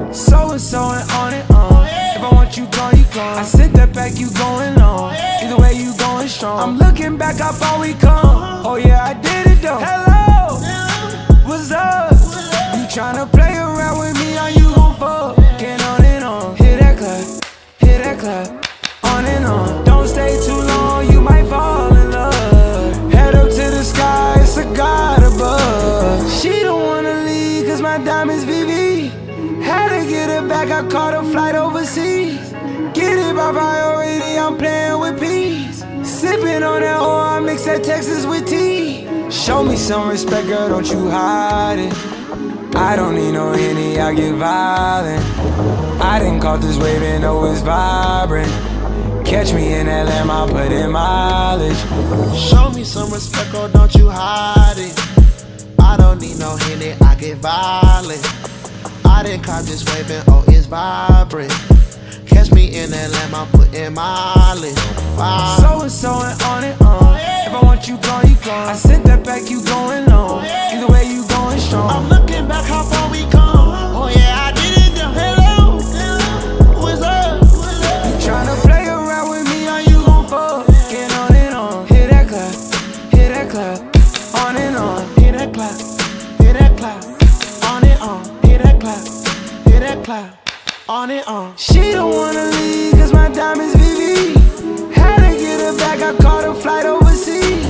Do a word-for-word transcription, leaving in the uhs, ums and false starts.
So and so and on and on. If I want you gone, you gone. I sent that back, you going on. Either way, you going strong. I'm looking back, how far we come. Oh yeah, I did it though. Hello, what's up? You tryna play around with me, or you gon' fuck? Get on and on. Hit that clap, hit that clap. On and on. Don't stay too long, you might fall in love. Head up to the sky, it's a God above. She don't wanna leave, cause my diamond's V V. Had to get her back, I caught a flight overseas. Get it by priority, I'm playing with peas. Sipping on that oil, I mix that Texas with tea. Show me some respect, girl, don't you hide it. I don't need no Henny, I get violent. I didn't caught this wave and know it's vibrant. Catch me in that lamb, I'll put in mileage. Show me some respect, or don't you hide it. I don't need no Henny, I get violent. I didn't caught this wave and oh, it's vibrant. Catch me in that lamb, I'm putting mileage. Wow. So and so and on and on. If I want you gone, you gone. I sent that back, you going on. Either way, you going strong. I'm looking back, how far we come. Oh yeah, I did it though. Hello, what's up? You tryna play around with me, or you gon' fuck? Get on and on. Hit that clap, hit that clap. On and on. Hit that clap, hit that clap. On and on. Hit that clap, hit that clap. On and on. She don't wanna leave, cause my diamond's V V. Had to get her back, I caught a flight overseas.